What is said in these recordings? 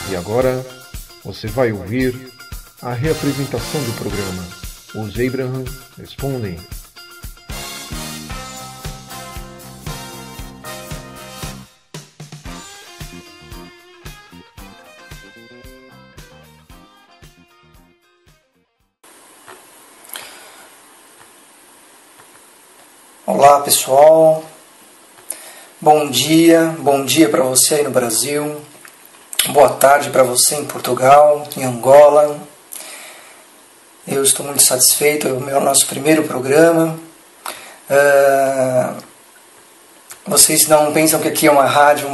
E agora você vai ouvir a reapresentação do programa Os Abraham Respondem. Olá pessoal, bom dia para você aí no Brasil, boa tarde para você em Portugal, em Angola. Eu estou muito satisfeito, é o nosso primeiro programa. Vocês não pensam que aqui é uma rádio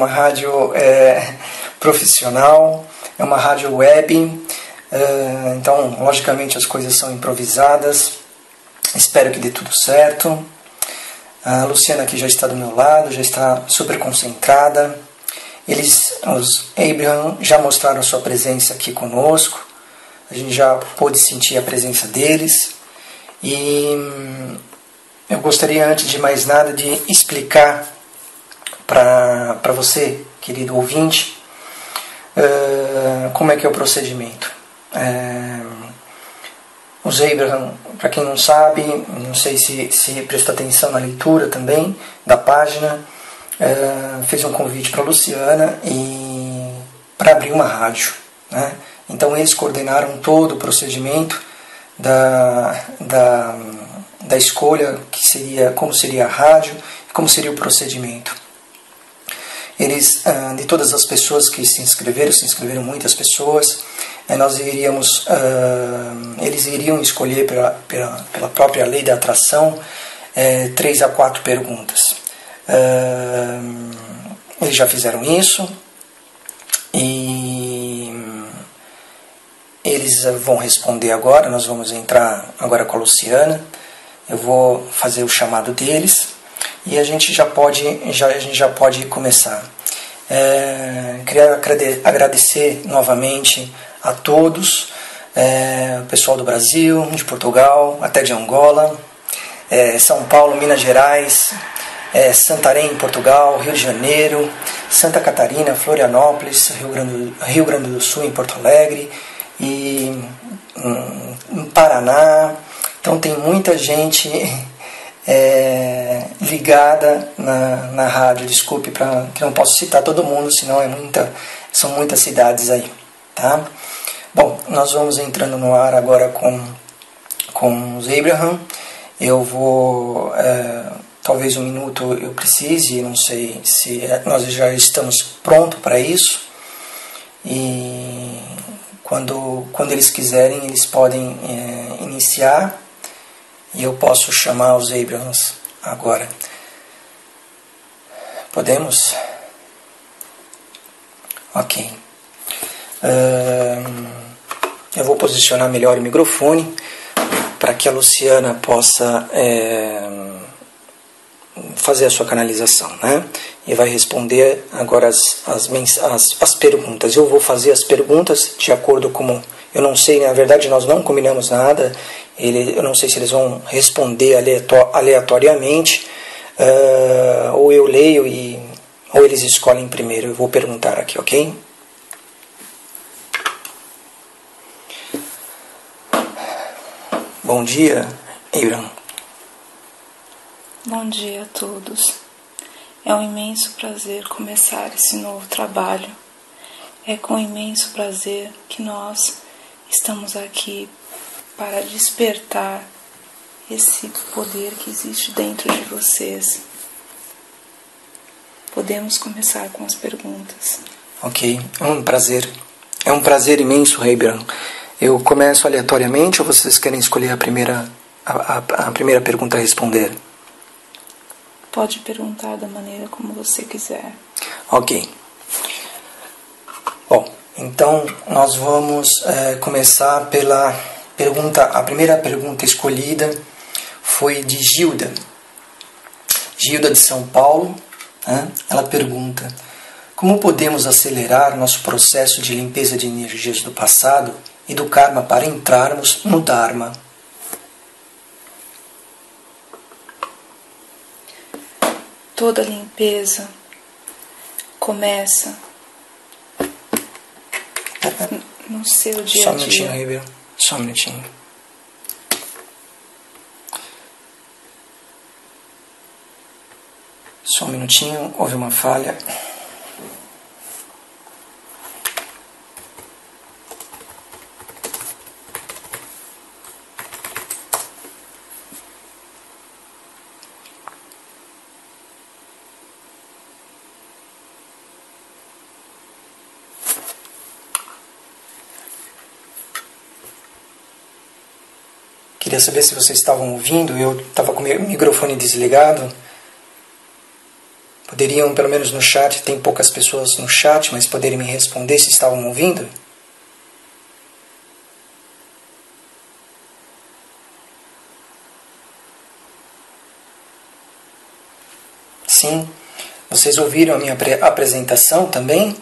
profissional, é uma rádio web, então logicamente as coisas são improvisadas, espero que dê tudo certo. A Luciana aqui já está do meu lado, já está super concentrada. Os Abraham, já mostraram sua presença aqui conosco. A gente já pôde sentir a presença deles. E eu gostaria, antes de mais nada, de explicar para você, querido ouvinte, como é que é o procedimento. Os Abraham, para quem não sabe, não sei se prestou atenção na leitura também da página, fez um convite para a Luciana para abrir uma rádio, né? Então eles coordenaram todo o procedimento da escolha, que seria como seria a rádio, como seria o procedimento. Eles, de todas as pessoas que se inscreveram muitas pessoas. Eles iriam escolher pela própria lei da atração 3 a 4 perguntas. Eles já fizeram isso e eles vão responder agora. Nós vamos entrar agora com a Luciana. Eu vou fazer o chamado deles e a gente já pode começar. Queria agradecer novamente a todos, o pessoal do Brasil, de Portugal, até de Angola, São Paulo, Minas Gerais, Santarém, Portugal, Rio de Janeiro, Santa Catarina, Florianópolis, Rio Grande do Sul, em Porto Alegre, e em Paraná. Então tem muita gente ligada na rádio. Desculpe que não posso citar todo mundo, senão são muitas cidades aí, tá? Bom, nós vamos entrando no ar agora com os Abraham. Eu vou, talvez um minuto eu precise, não sei se nós já estamos prontos para isso. E quando eles quiserem, eles podem iniciar. E eu posso chamar os Abrahams agora. Podemos? Ok. Eu vou posicionar melhor o microfone para que a Luciana possa fazer a sua canalização, né? E vai responder agora as perguntas. Eu vou fazer as perguntas de acordo com... Eu não sei, na verdade nós não combinamos nada. Eu não sei se eles vão responder aleatoriamente, ou eu leio ou eles escolhem primeiro. Eu vou perguntar aqui, ok? Bom dia, Abraham. Bom dia a todos. É um imenso prazer começar esse novo trabalho. É com imenso prazer que nós estamos aqui para despertar esse poder que existe dentro de vocês. Podemos começar com as perguntas. Ok, é um prazer. É um prazer imenso, Abraham. Eu começo aleatoriamente ou vocês querem escolher a primeira pergunta a responder? Pode perguntar da maneira como você quiser. Ok. Bom, então nós vamos começar pela pergunta. A primeira pergunta escolhida foi de Gilda. Gilda de São Paulo. Ela pergunta: como podemos acelerar nosso processo de limpeza de energias do passado e do karma para entrarmos no Dharma? Toda limpeza começa no seu dia Só a um minutinho, dia. Ribeiro. Só um minutinho. Só um minutinho, houve uma falha. Queria saber se vocês estavam ouvindo, eu estava com o microfone desligado. Poderiam, pelo menos no chat, tem poucas pessoas no chat, mas poderiam me responder se estavam ouvindo? Sim. Vocês ouviram a minha apresentação também?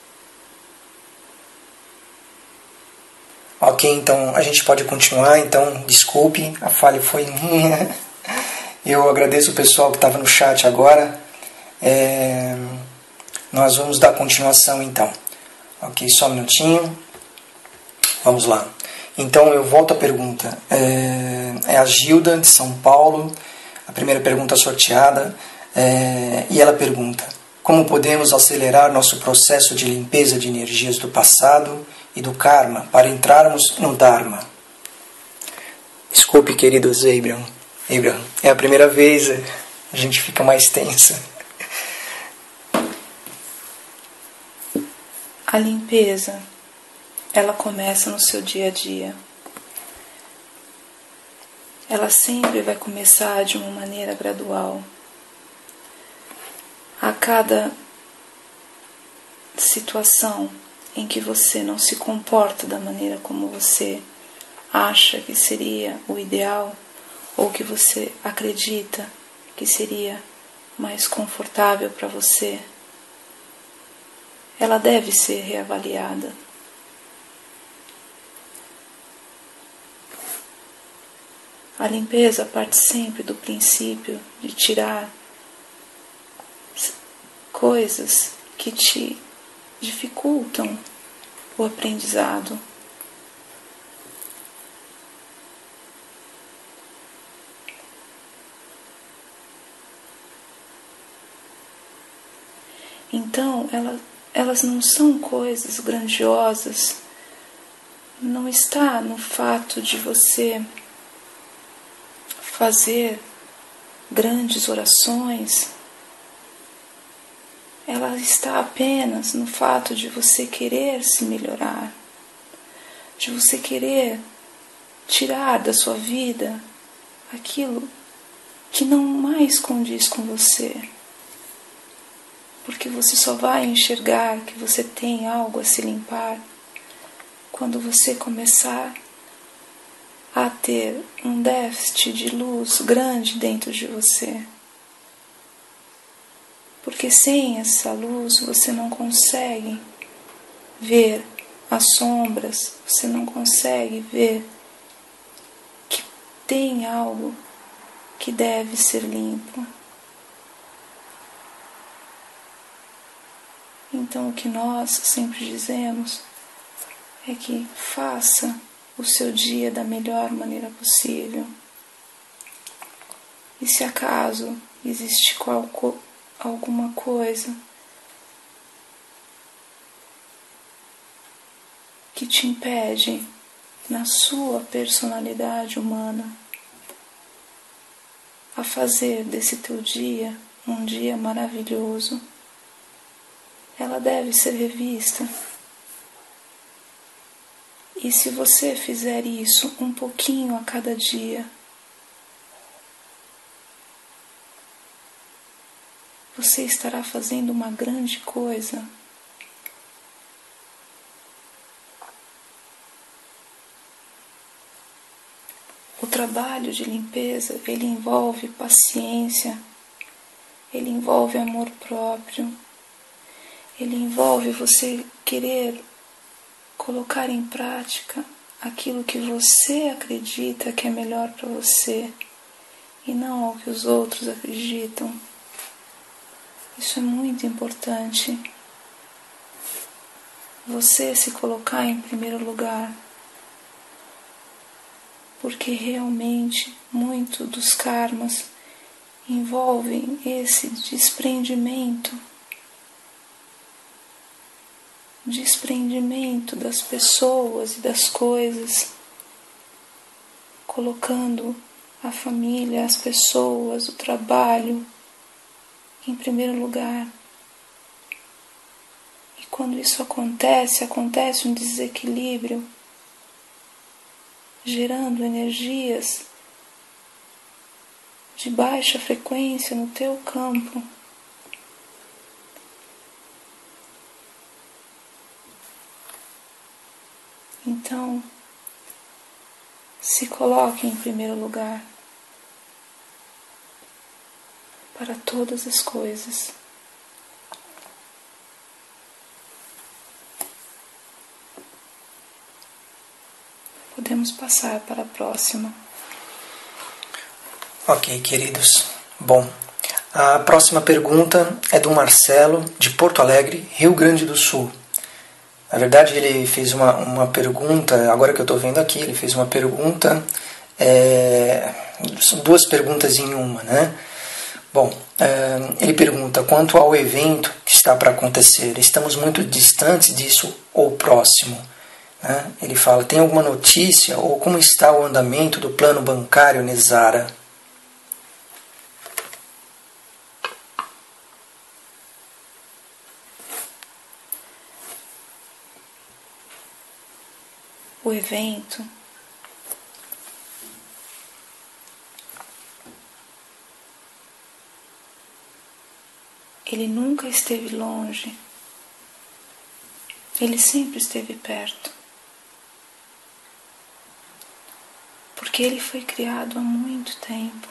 Ok, então a gente pode continuar, então desculpe, a falha foi minha. Eu agradeço o pessoal que estava no chat agora. Nós vamos dar continuação então. Ok, só um minutinho. Vamos lá. Então eu volto à pergunta. É a Gilda de São Paulo, a primeira pergunta sorteada. E ela pergunta: como podemos acelerar nosso processo de limpeza de energias do passado e do karma para entrarmos no Dharma? Desculpe, queridos Abraham. É a primeira vez, a gente fica mais tensa. A limpeza, ela começa no seu dia a dia. Ela sempre vai começar de uma maneira gradual. A cada situação em que você não se comporta da maneira como você acha que seria o ideal, ou que você acredita que seria mais confortável para você, ela deve ser reavaliada. A limpeza parte sempre do princípio de tirar coisas que te dificultam o aprendizado. Então, elas não são coisas grandiosas. Não está no fato de você fazer grandes orações. Ela está apenas no fato de você querer se melhorar, de você querer tirar da sua vida aquilo que não mais condiz com você. Porque você só vai enxergar que você tem algo a se limpar quando você começar a ter um déficit de luz grande dentro de você. Porque sem essa luz você não consegue ver as sombras, você não consegue ver que tem algo que deve ser limpo. Então o que nós sempre dizemos é que faça o seu dia da melhor maneira possível. E se acaso existe alguma coisa que te impede na sua personalidade humana a fazer desse teu dia um dia maravilhoso, ela deve ser revista. E se você fizer isso um pouquinho a cada dia, você estará fazendo uma grande coisa. O trabalho de limpeza, ele envolve paciência, ele envolve amor próprio, ele envolve você querer colocar em prática aquilo que você acredita que é melhor para você e não ao que os outros acreditam. Isso é muito importante. você se colocar em primeiro lugar, porque realmente muito dos karmas envolvem esse desprendimento das pessoas e das coisas, colocando a família, as pessoas, o trabalho em primeiro lugar. E quando isso acontece um desequilíbrio, gerando energias de baixa frequência no teu campo. Então, se coloque em primeiro lugar para todas as coisas. Podemos passar para a próxima. Ok, queridos. Bom, a próxima pergunta é do Marcelo, de Porto Alegre, Rio Grande do Sul. Na verdade, ele fez uma pergunta, agora que eu estou vendo aqui, ele fez uma pergunta, são duas perguntas em uma, né? Bom, ele pergunta, quanto ao evento que está para acontecer, estamos muito distantes disso ou próximo? Né? Ele fala, tem alguma notícia ou como está o andamento do plano bancário Nezara? O evento ele nunca esteve longe, ele sempre esteve perto, porque ele foi criado há muito tempo.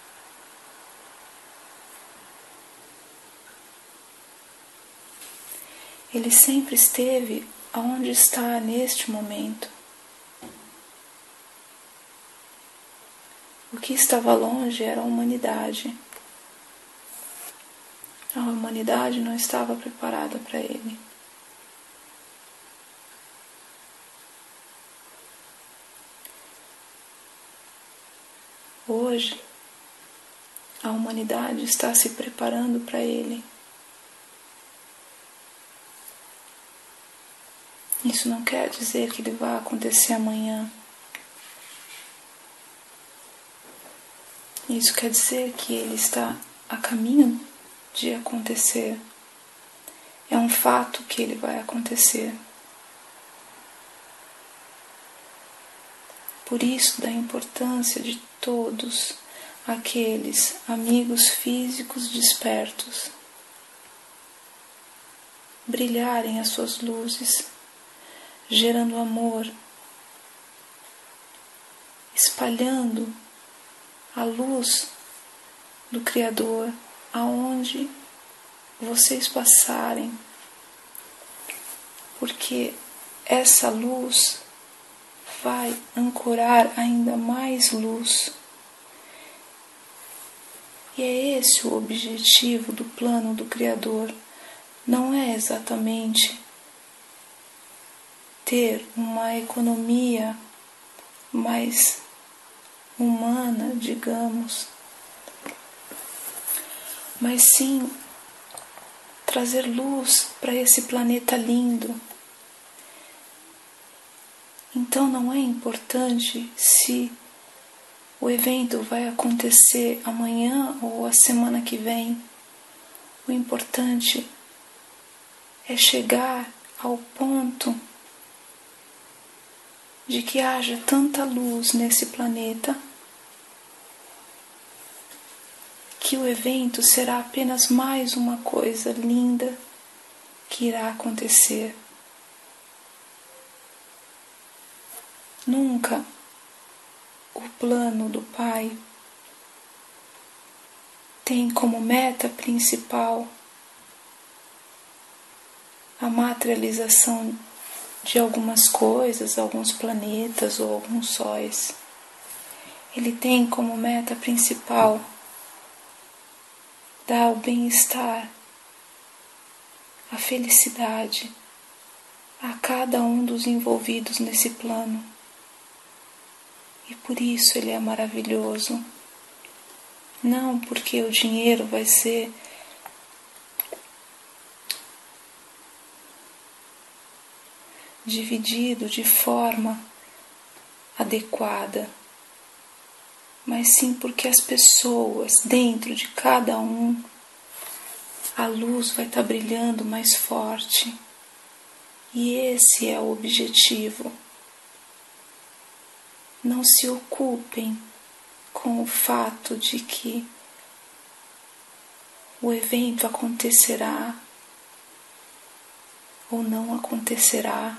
Ele sempre esteve aonde está neste momento. O que estava longe era a humanidade. A humanidade não estava preparada para ele. Hoje, a humanidade está se preparando para ele. Isso não quer dizer que ele vai acontecer amanhã. Isso quer dizer que ele está a caminho de acontecer. É um fato que ele vai acontecer. Por isso, da importância de todos aqueles amigos físicos despertos brilharem as suas luzes, gerando amor, espalhando a luz do Criador aonde vocês passarem, porque essa luz vai ancorar ainda mais luz. E é esse o objetivo do plano do Criador. Não é exatamente ter uma economia mais humana, digamos, mas sim trazer luz para esse planeta lindo. Então não é importante se o evento vai acontecer amanhã ou a semana que vem. O importante é chegar ao ponto de que haja tanta luz nesse planeta que o evento será apenas mais uma coisa linda que irá acontecer. Nunca o plano do Pai tem como meta principal a materialização de algumas coisas, alguns planetas ou alguns sóis. Ele tem como meta principal dar o bem-estar, a felicidade a cada um dos envolvidos nesse plano. E por isso ele é maravilhoso. Não porque o dinheiro vai ser dividido de forma adequada, mas sim porque as pessoas, dentro de cada um, a luz vai estar brilhando mais forte. E esse é o objetivo. Não se ocupem com o fato de que o evento acontecerá ou não acontecerá.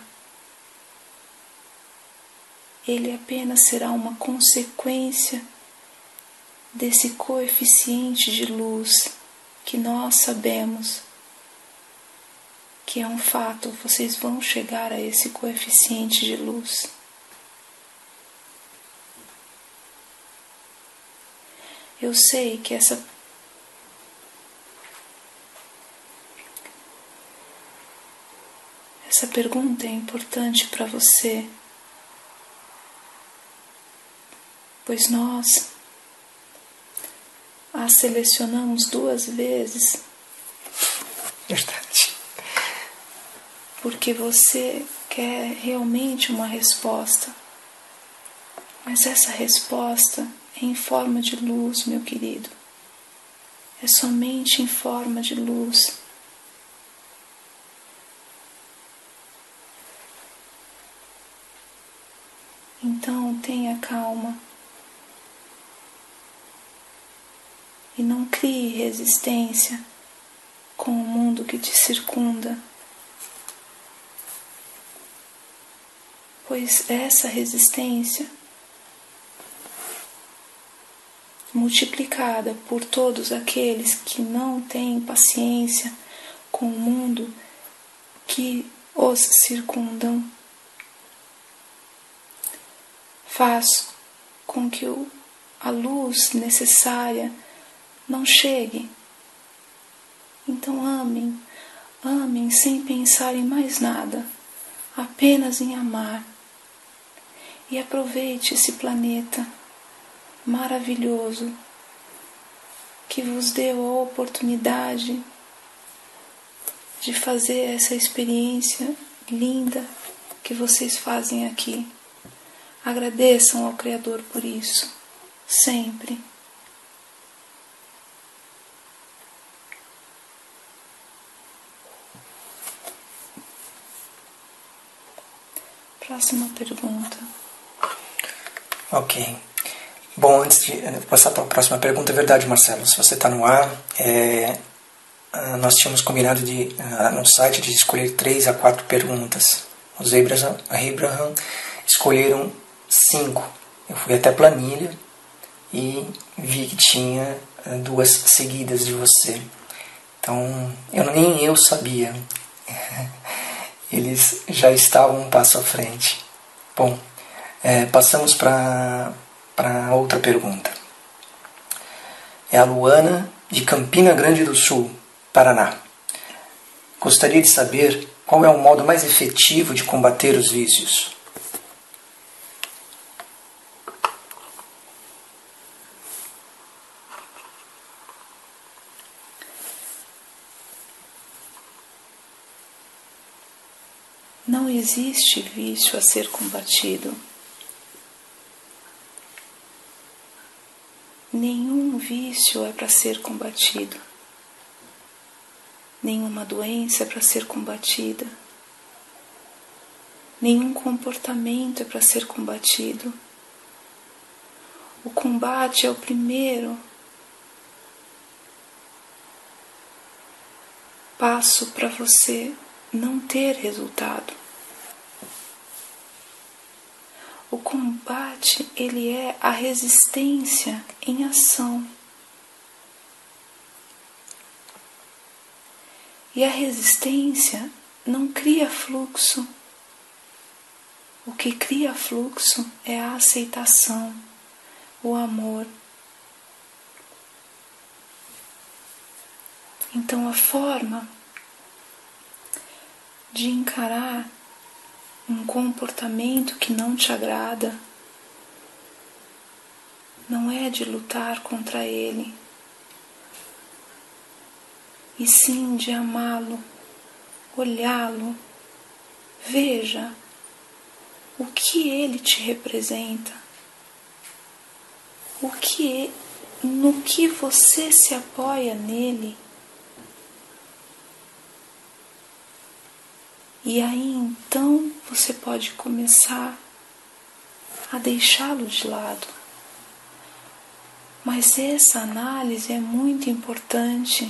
Ele apenas será uma consequência desse coeficiente de luz que nós sabemos que é um fato. Vocês vão chegar a esse coeficiente de luz. Eu sei que essa pergunta é importante para você, pois nós a selecionamos 2 vezes. Verdade. Porque você quer realmente uma resposta. Mas essa resposta é em forma de luz, meu querido. É somente em forma de luz. Então tenha calma. E não crie resistência com o mundo que te circunda. Pois essa resistência, multiplicada por todos aqueles que não têm paciência com o mundo que os circundam, faz com que a luz necessária não chegue. Então amem sem pensar em mais nada, apenas em amar. E aproveite esse planeta maravilhoso que vos deu a oportunidade de fazer essa experiência linda que vocês fazem aqui. Agradeçam ao Criador por isso, sempre. Próxima pergunta. Ok. Bom, antes de passar para a próxima pergunta, é verdade, Marcelo, se você está no ar, nós tínhamos combinado no site de escolher 3 a 4 perguntas. Os Abraham escolheram 5. Eu fui até a planilha e vi que tinha 2 seguidas de você. Então, nem eu sabia. Eles já estavam um passo à frente. Bom, passamos para outra pergunta. É a Luana, de Campina Grande do Sul, Paraná. Gostaria de saber qual é o modo mais efetivo de combater os vícios. Não existe vício a ser combatido. Nenhum vício é para ser combatido. Nenhuma doença é para ser combatida. Nenhum comportamento é para ser combatido. O combate é o primeiro passo para você não ter resultado. O combate, ele é a resistência em ação. E a resistência não cria fluxo. O que cria fluxo é a aceitação, o amor. Então a forma de encarar um comportamento que não te agrada, não é de lutar contra ele, e sim de amá-lo, olhá-lo, veja o que ele te representa, no que você se apoia nele. E aí então você pode começar a deixá-lo de lado. Mas essa análise é muito importante,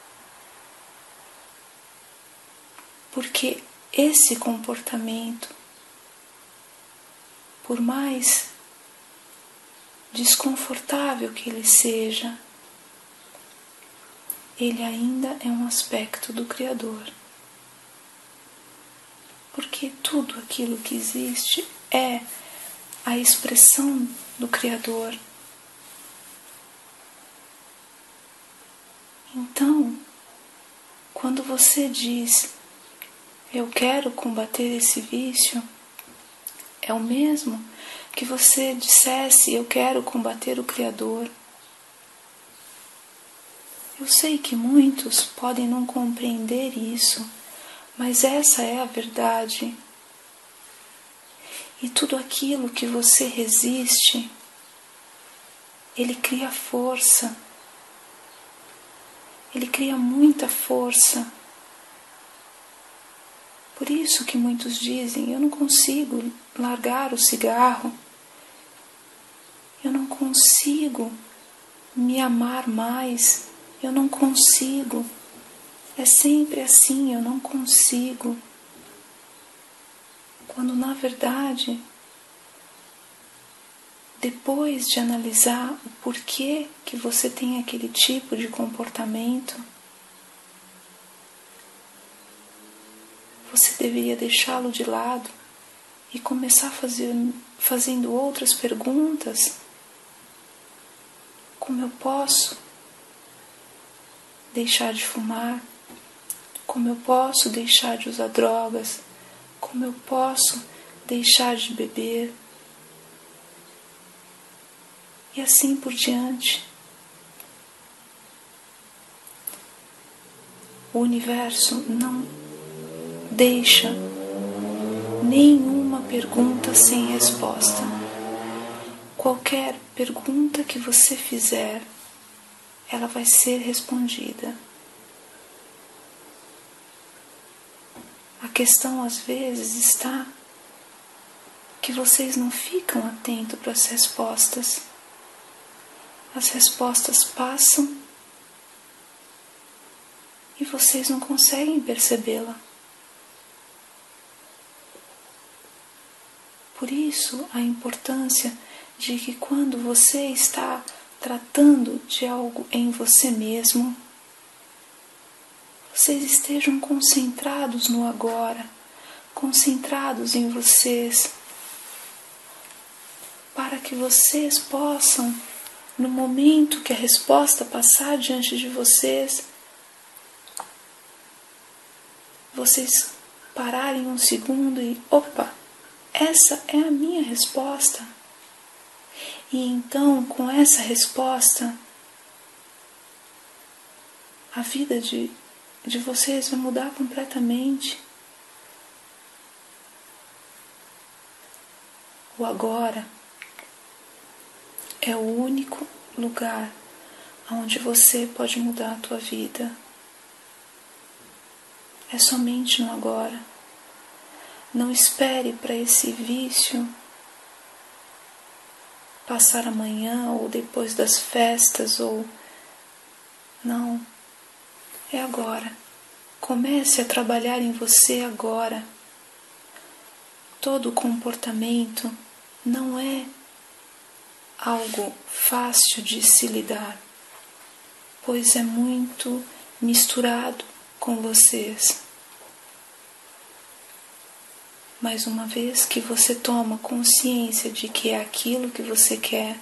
porque esse comportamento, por mais desconfortável que ele seja, ele ainda é um aspecto do Criador. Porque tudo aquilo que existe é a expressão do Criador. Então, quando você diz, eu quero combater esse vício, é o mesmo que você dissesse, eu quero combater o Criador. Eu sei que muitos podem não compreender isso, mas essa é a verdade. E tudo aquilo que você resiste, ele cria força. Ele cria muita força. Por isso que muitos dizem, eu não consigo largar o cigarro. Eu não consigo me amar mais. Eu não consigo. É sempre assim, eu não consigo. Quando na verdade, depois de analisar o porquê que você tem aquele tipo de comportamento, você deveria deixá-lo de lado e começar fazendo outras perguntas. Como eu posso deixar de fumar? Como eu posso deixar de usar drogas? Como eu posso deixar de beber? E assim por diante. O universo não deixa nenhuma pergunta sem resposta. Qualquer pergunta que você fizer, ela vai ser respondida. A questão às vezes está que vocês não ficam atentos para as respostas. As respostas passam e vocês não conseguem percebê-la. Por isso, a importância de que quando você está tratando de algo em você mesmo, vocês estejam concentrados no agora, concentrados em vocês, para que vocês possam, no momento que a resposta passar diante de vocês pararem um segundo e, opa, essa é a minha resposta. E então, com essa resposta, a vida de vocês vai mudar completamente. O agora é o único lugar onde você pode mudar a tua vida. É somente no agora. Não espere para esse vício passar amanhã ou depois das festas ou... Não. É agora. Comece a trabalhar em você agora. Todo comportamento não é algo fácil de se lidar, pois é muito misturado com vocês. Mas uma vez que você toma consciência de que é aquilo que você quer,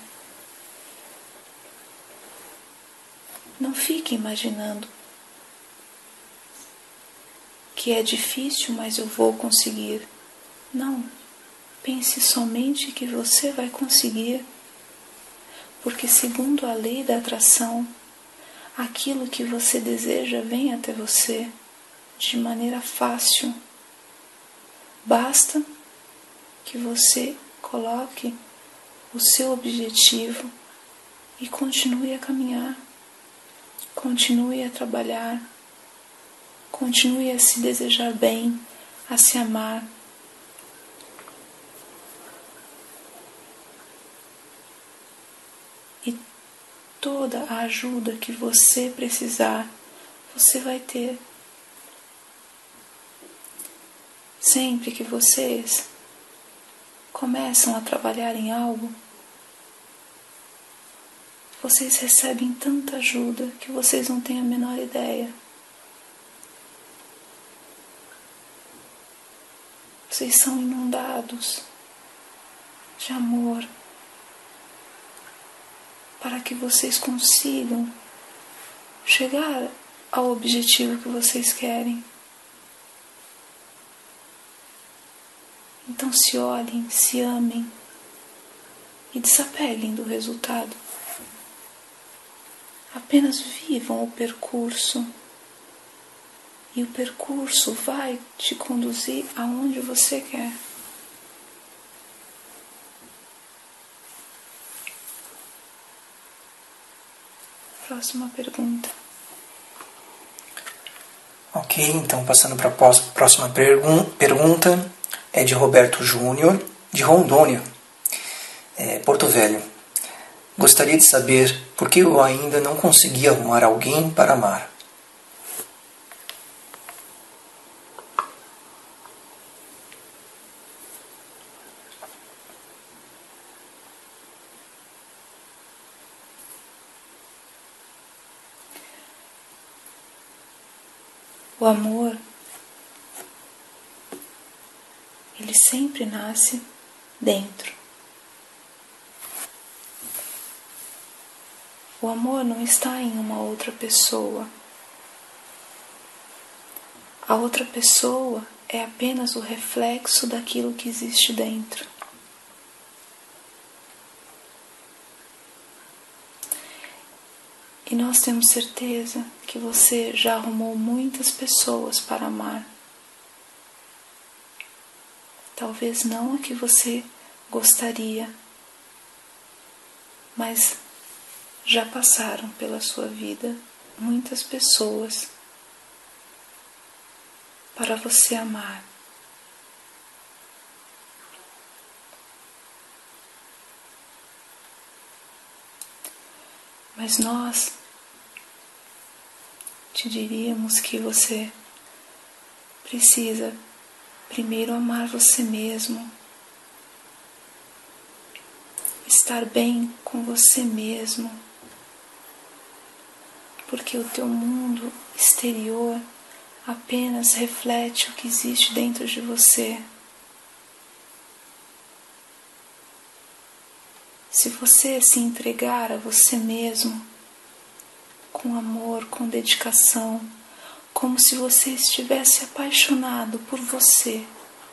não fique imaginando que é difícil, mas eu vou conseguir. Não, pense somente que você vai conseguir, porque segundo a lei da atração, aquilo que você deseja vem até você de maneira fácil. Basta que você coloque o seu objetivo e continue a caminhar, continue a trabalhar, continue a se desejar bem, a se amar. E toda a ajuda que você precisar, você vai ter. Sempre que vocês começam a trabalhar em algo, vocês recebem tanta ajuda que vocês não têm a menor ideia. Vocês são inundados de amor para que vocês consigam chegar ao objetivo que vocês querem. Então se olhem, se amem e desapeguem do resultado. Apenas vivam o percurso. E o percurso vai te conduzir aonde você quer. Próxima pergunta. Ok, então passando para a próxima pergunta. É de Roberto Júnior, de Rondônia, Porto Velho. Gostaria de saber por que eu ainda não consegui arrumar alguém para amar. O amor, ele sempre nasce dentro. O amor não está em uma outra pessoa. A outra pessoa é apenas o reflexo daquilo que existe dentro. E nós temos certeza que você já arrumou muitas pessoas para amar. Talvez não a que você gostaria, mas já passaram pela sua vida muitas pessoas para você amar. Mas nós te diríamos que você precisa primeiro amar você mesmo, estar bem com você mesmo, porque o teu mundo exterior apenas reflete o que existe dentro de você. Se você se entregar a você mesmo, com amor, com dedicação, como se você estivesse apaixonado por você,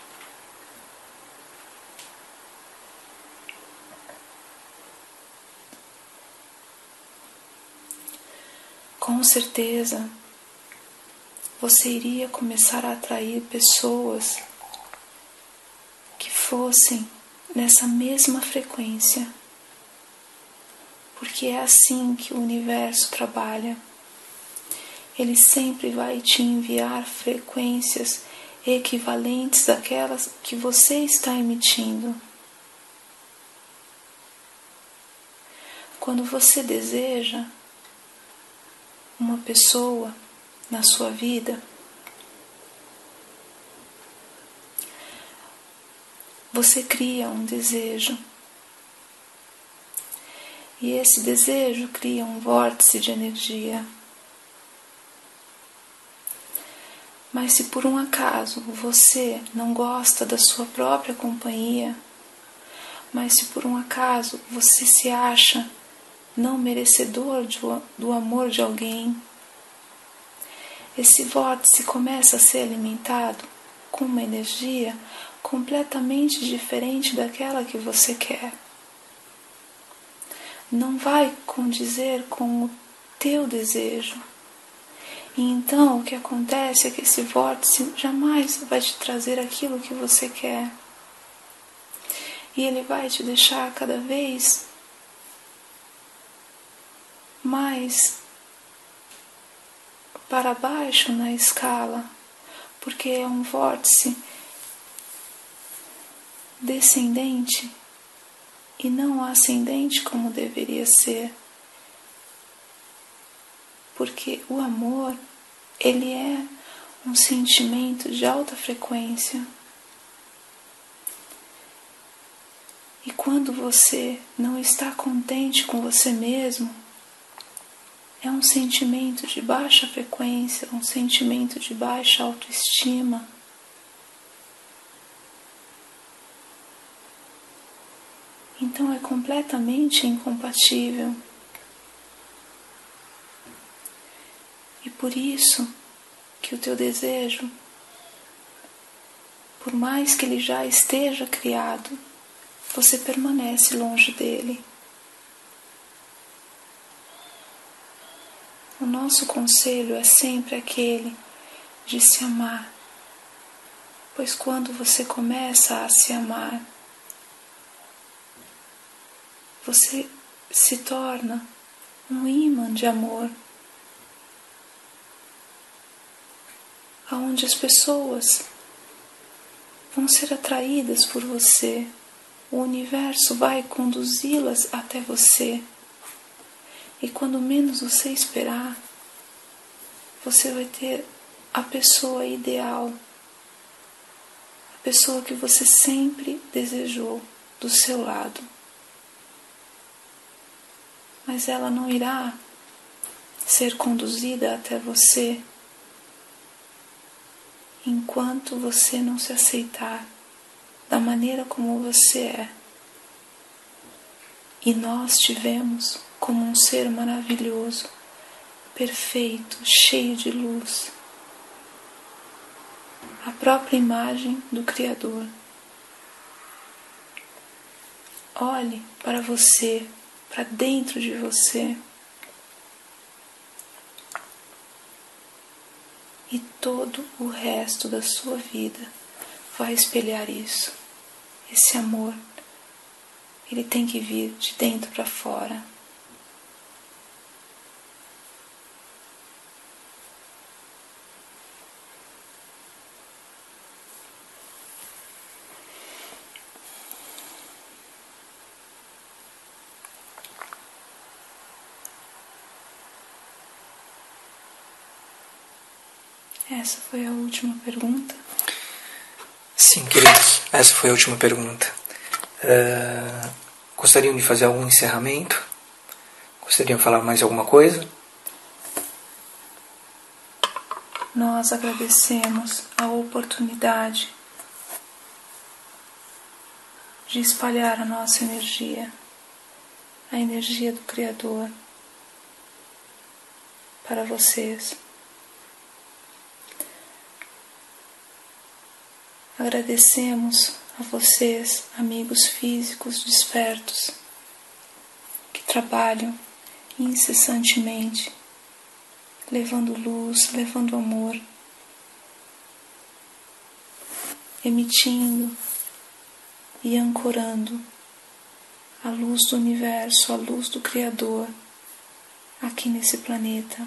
com certeza você iria começar a atrair pessoas que fossem nessa mesma frequência, porque é assim que o universo trabalha. Ele sempre vai te enviar frequências equivalentes àquelas que você está emitindo. Quando você deseja uma pessoa na sua vida, você cria um desejo. E esse desejo cria um vórtice de energia. Mas se por um acaso você não gosta da sua própria companhia, mas se por um acaso você se acha não merecedor do amor de alguém, esse vórtice começa a ser alimentado com uma energia completamente diferente daquela que você quer. Não vai condizer com o teu desejo. E então o que acontece é que esse vórtice jamais vai te trazer aquilo que você quer. E ele vai te deixar cada vez mais para baixo na escala, porque é um vórtice descendente e não ascendente como deveria ser. Porque o amor, ele é um sentimento de alta frequência. E quando você não está contente com você mesmo, é um sentimento de baixa frequência, um sentimento de baixa autoestima. Então é completamente incompatível. E por isso que o teu desejo, por mais que ele já esteja criado, você permanece longe dele. O nosso conselho é sempre aquele de se amar, pois quando você começa a se amar, você se torna um ímã de amor, aonde as pessoas vão ser atraídas por você, o universo vai conduzi-las até você. E quando menos você esperar, você vai ter a pessoa ideal, a pessoa que você sempre desejou do seu lado. Mas ela não irá ser conduzida até você enquanto você não se aceitar da maneira como você é. E nós tivemos como um ser maravilhoso, perfeito, cheio de luz, a própria imagem do Criador. Olhe para você, para dentro de você, e todo o resto da sua vida vai espelhar isso. Esse amor, ele tem que vir de dentro para fora. Essa foi a última pergunta? Sim, queridos, essa foi a última pergunta. Gostariam de fazer algum encerramento? Gostariam de falar mais alguma coisa? Nós agradecemos a oportunidade de espalhar a nossa energia, a energia do Criador, para vocês. Agradecemos a vocês, amigos físicos despertos, que trabalham incessantemente, levando luz, levando amor, emitindo e ancorando a luz do universo, a luz do Criador, aqui nesse planeta.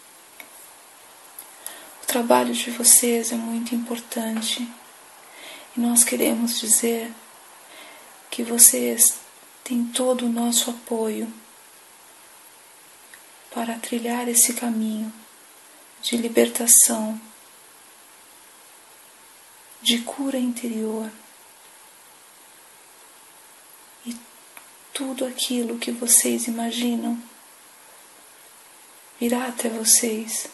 O trabalho de vocês é muito importante. E nós queremos dizer que vocês têm todo o nosso apoio para trilhar esse caminho de libertação, de cura interior. E tudo aquilo que vocês imaginam virá até vocês.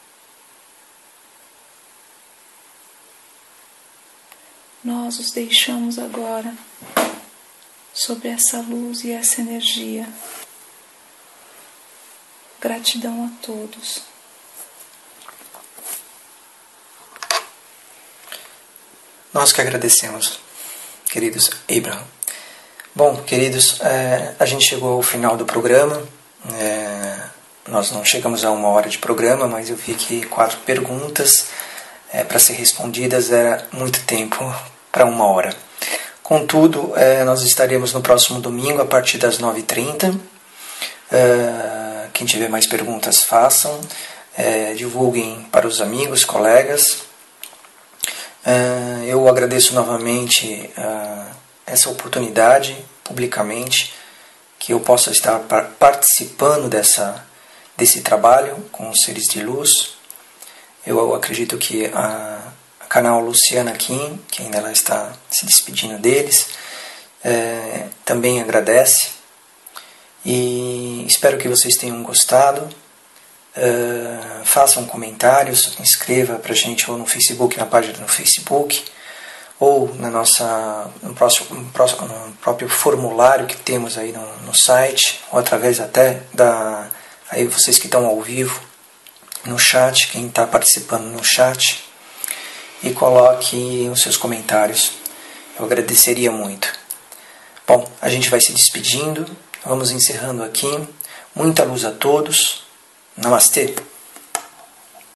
Nós os deixamos agora sobre essa luz e essa energia. Gratidão a todos. Nós que agradecemos, queridos Abraham. Bom, queridos, a gente chegou ao final do programa. Nós não chegamos a 1 hora de programa, mas eu vi que 4 perguntas para ser respondidas era muito tempo para 1 hora. Contudo, nós estaremos no próximo domingo a partir das 9h30. Quem tiver mais perguntas, façam. Divulguem para os amigos, colegas. Eu agradeço novamente essa oportunidade publicamente, que eu possa estar participando desse trabalho com os seres de luz. Eu acredito que a canal Luciana Kim, que ainda ela está se despedindo deles, também agradece. E espero que vocês tenham gostado. Façam comentários, inscreva para a gente ou no Facebook, na página do Facebook, ou no próprio formulário que temos aí no site, ou através até aí vocês que estão ao vivo no chat, quem está participando no chat, e coloque os seus comentários. Eu agradeceria muito. Bom, a gente vai se despedindo, vamos encerrando aqui. Muita luz a todos. Namastê.